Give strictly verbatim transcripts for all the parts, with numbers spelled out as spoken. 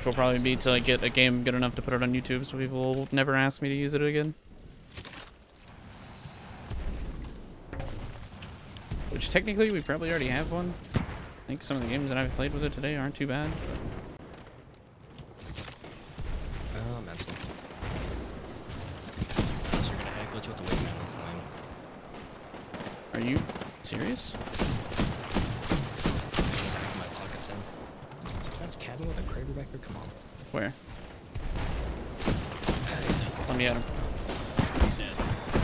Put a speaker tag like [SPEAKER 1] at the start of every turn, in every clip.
[SPEAKER 1] which will probably be to like, get a game good enough to put it on YouTube, so people will never ask me to use it again. Which technically we probably already have one. I think some of the games that I've played with it today aren't too bad.
[SPEAKER 2] Oh, mental. Unless you're gonna head glitch with the wingman, that's lame.
[SPEAKER 1] Are you serious?
[SPEAKER 2] My pockets in. That's cabin with a Kraber back there? Come on.
[SPEAKER 1] Where?
[SPEAKER 2] Ah, he's dead.
[SPEAKER 1] Let me at him.
[SPEAKER 2] He's dead.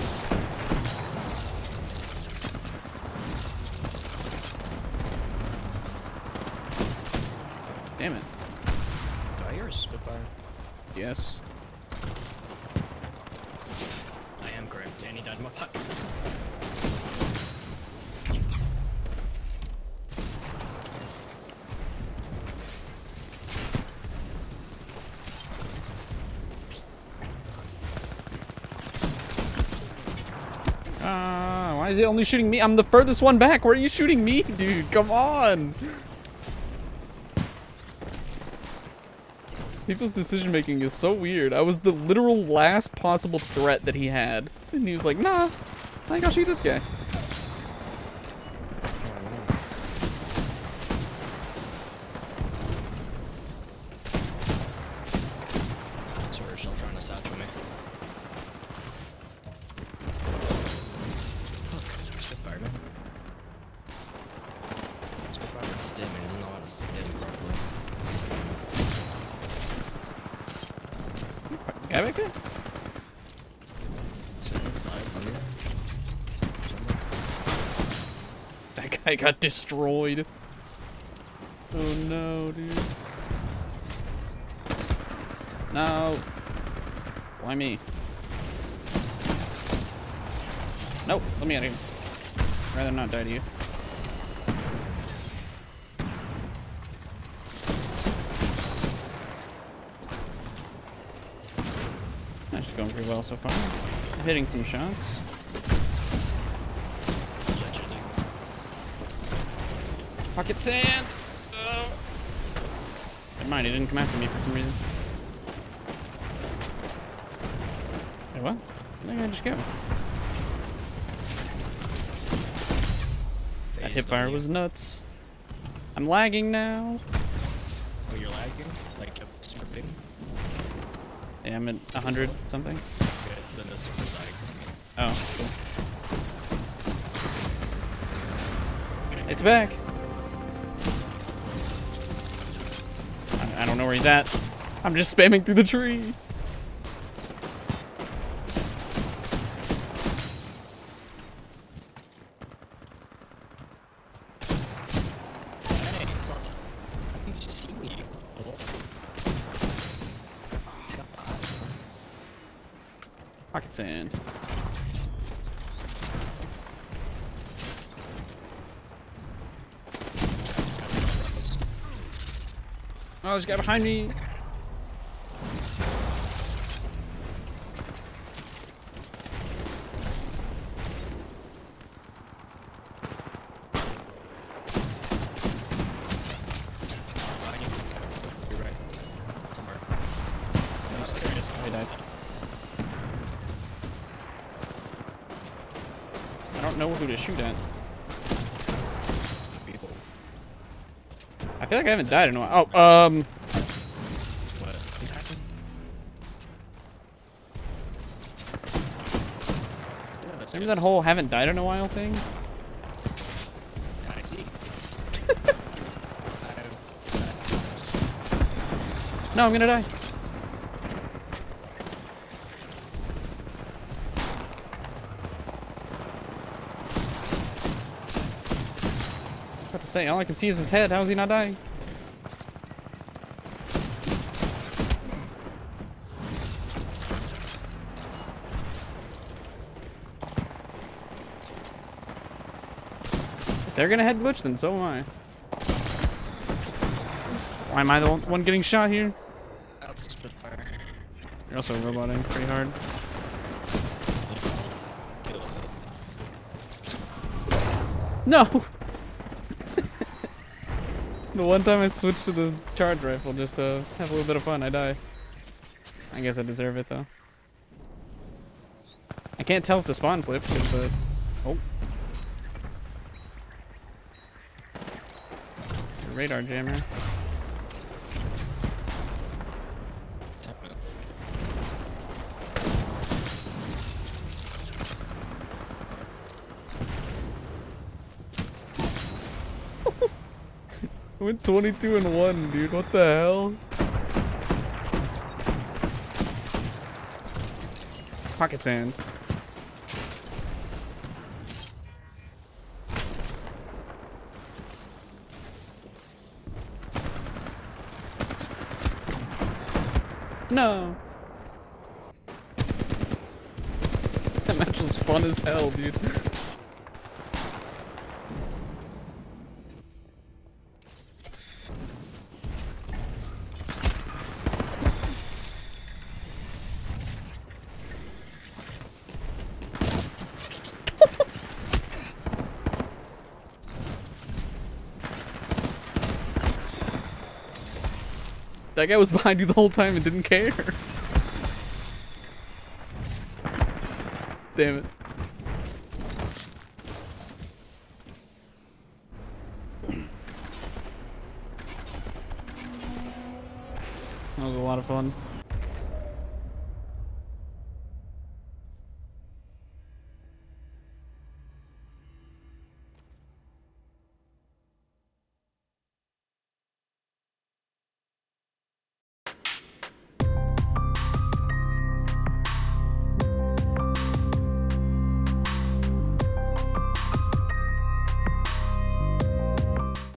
[SPEAKER 1] Damn it.
[SPEAKER 2] Do I hear a Spitfire?
[SPEAKER 1] Yes.
[SPEAKER 2] I am correct, and he died in my pockets.
[SPEAKER 1] Ah, uh, why is it only shooting me? I'm the furthest one back. Where are you shooting me, dude? Come on. People's decision making is so weird. I was the literal last possible threat that he had. And he was like, nah, I think I'll shoot this guy.
[SPEAKER 2] Sorry, she's trying to satchel me. Look, Spitfire, man. Spitfire with stim, and he doesn't know how to stim properly.
[SPEAKER 1] Guy back there? That guy got destroyed. Oh no, dude. No. Why me? Nope, let me out of here. I'd rather not die to you. That's going pretty well so far. I'm hitting some shots. Pocket sand! Oh. Never mind, he didn't come after me for some reason. Wait, what? Where did I just go? That hipfire was nuts. I'm lagging now.
[SPEAKER 2] Oh, you're lagging? Like, super big?
[SPEAKER 1] Yeah, I'm at one hundred something.
[SPEAKER 2] Okay, then this is lags.
[SPEAKER 1] Oh, cool. It's back. I, I don't know where he's at. I'm just spamming through the tree.
[SPEAKER 2] Hey, it's on. How can you see me?
[SPEAKER 1] Pocket sand. Oh, there's a guy behind me.
[SPEAKER 2] You're right. Somewhere. Somewhere.
[SPEAKER 1] Nice.
[SPEAKER 2] There it is.
[SPEAKER 1] I died. I don't know who to shoot at.
[SPEAKER 2] People.
[SPEAKER 1] I feel like I haven't died in a while. Oh, um.
[SPEAKER 2] What? What happened? Yeah, that's
[SPEAKER 1] Remember that whole haven't died in a while thing?
[SPEAKER 2] I see.
[SPEAKER 1] No, I'm gonna die. About to say, all I can see is his head. How is he not dying? If they're gonna head glitch, then so am I. Why am I the one getting shot here?
[SPEAKER 2] That's a Spitfire.
[SPEAKER 1] You're also roboting pretty hard. No! The one time I switched to the charge rifle just to have a little bit of fun, I die. I guess I deserve it though. I can't tell if the spawn flipped because the... Oh. The radar jammer. I went twenty-two and one, dude. What the hell? Pocket sand. No. That match was fun as hell, dude. That guy was behind you the whole time and didn't care. Damn it. That was a lot of fun.